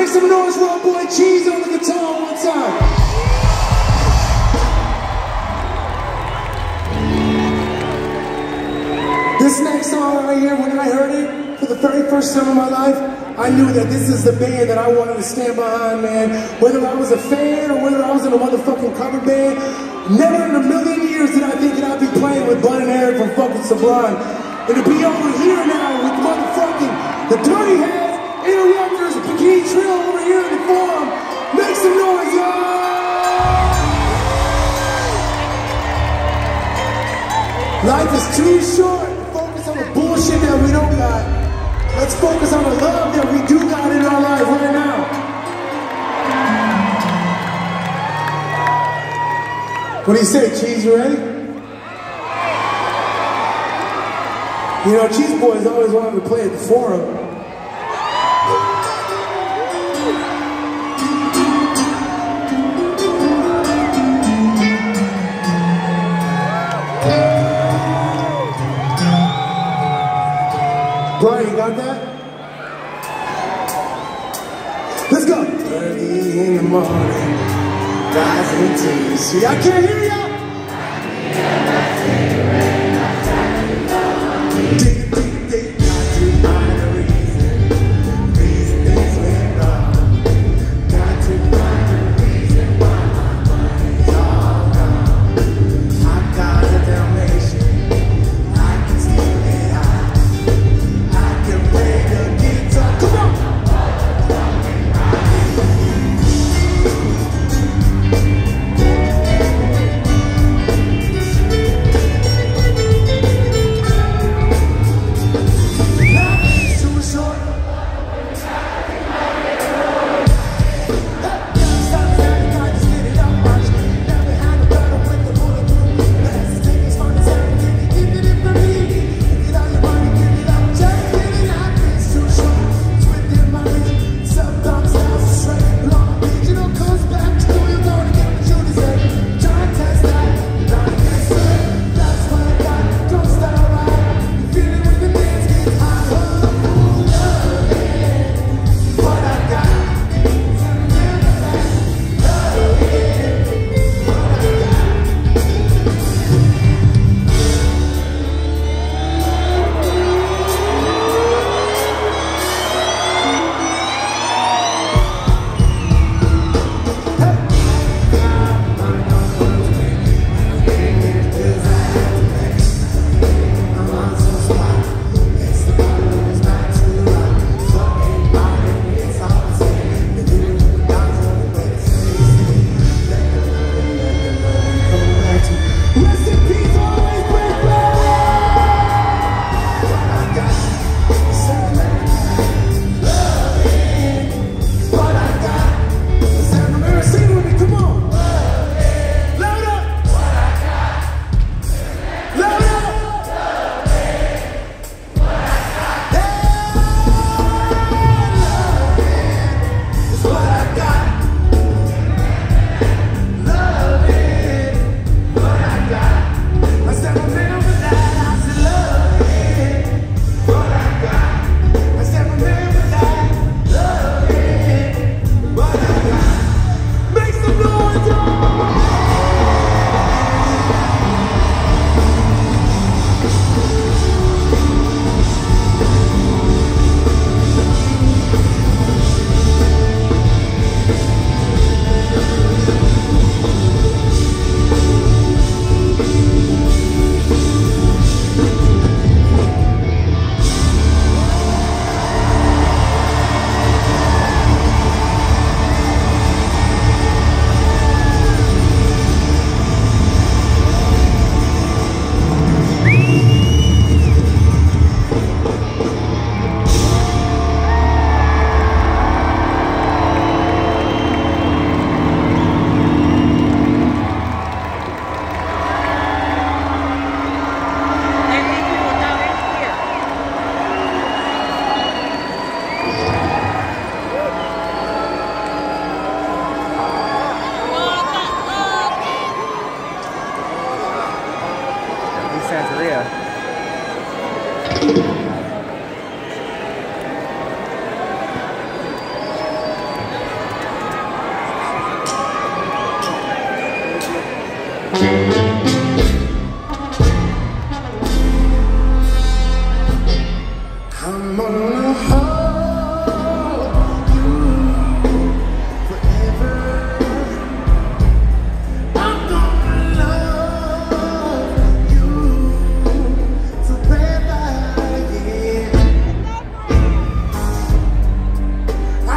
Make some noise for our boy Cheese on the guitar one time. This next song right here, when I heard it for the very first time in my life, I knew that this is the band that I wanted to stand behind, man. Whether I was a fan or whether I was in a motherfucking cover band, never in a million years did I think that I'd be playing with Bud and Eric from fucking Sublime. And to be over here now with motherfucking the Dirty Heads, Interrupters, Bikini Trio over here in the Forum. Make some noise, y'all! Life is too short to focus on the bullshit that we don't got. Let's focus on the love that we do got in our life right now. What do you say, Cheese? You ready? You know, Cheese Boys always wanted to play at the Forum. Brian, you got that? Let's go. Early in the morning, rising to the sea. I can't hear ya. Dig, dig, dig, got to find a reason. Reason things went wrong. Got to find a reason why my money's all gone. I got a Dalmatian. I can still get high.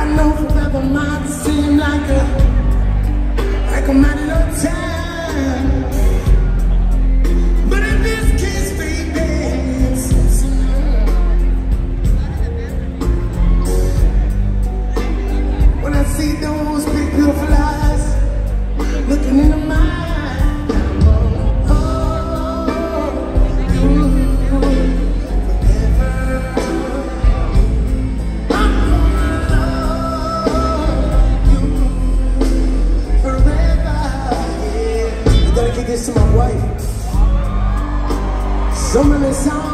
know forever might seem like a mighty long time, but in this case, baby, it's when I see those big beautiful eyes looking into mine, oh, you forever. I'm gonna love you forever, yeah. I dedicate this to my wife. So many songs